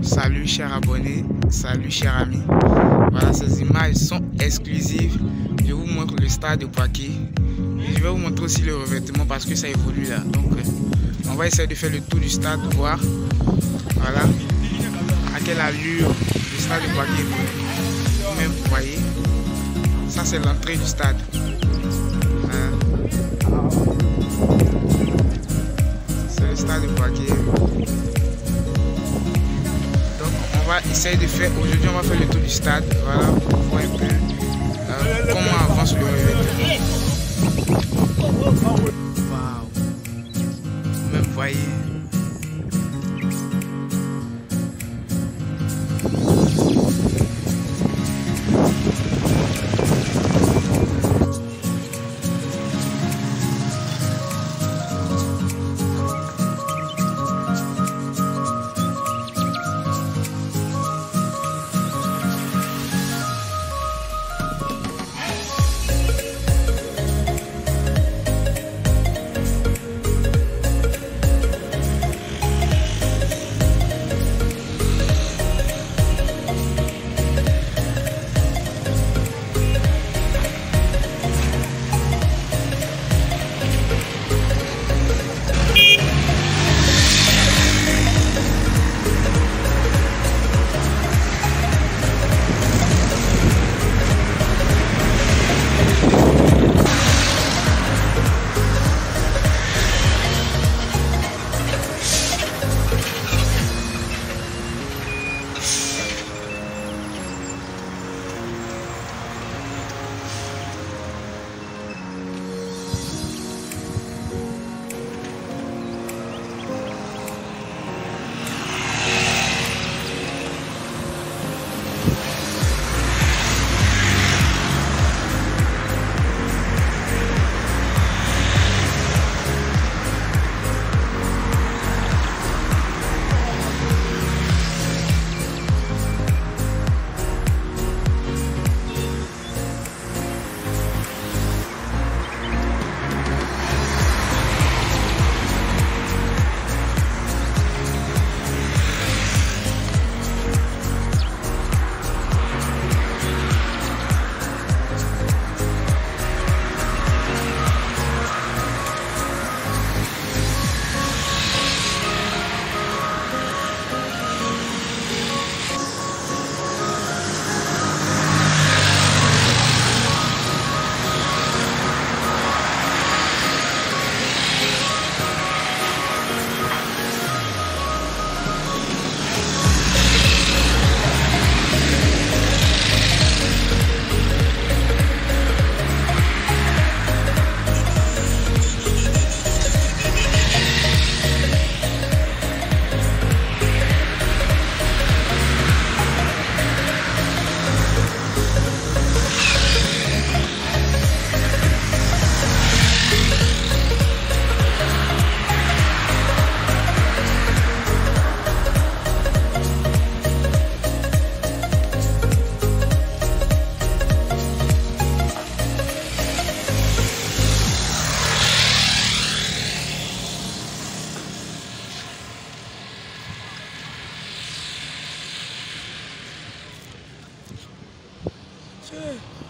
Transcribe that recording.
Salut chers abonnés, salut chers amis. Voilà, ces images sont exclusives. Je vous montre le stade de Poitiers. Et je vais vous montrer aussi le revêtement parce que ça évolue là. Donc on va essayer de faire le tour du stade, voir voilà à quelle allure le stade de Poitiers évolue. Même vous voyez, ça c'est l'entrée du stade. C'est le stade de Poitiers. Donc on va essayer de faire, aujourd'hui on va faire le tour du stade, voilà, pour voir un peu comment avance le revêtement. Waouh, même vous voyez. Yeah.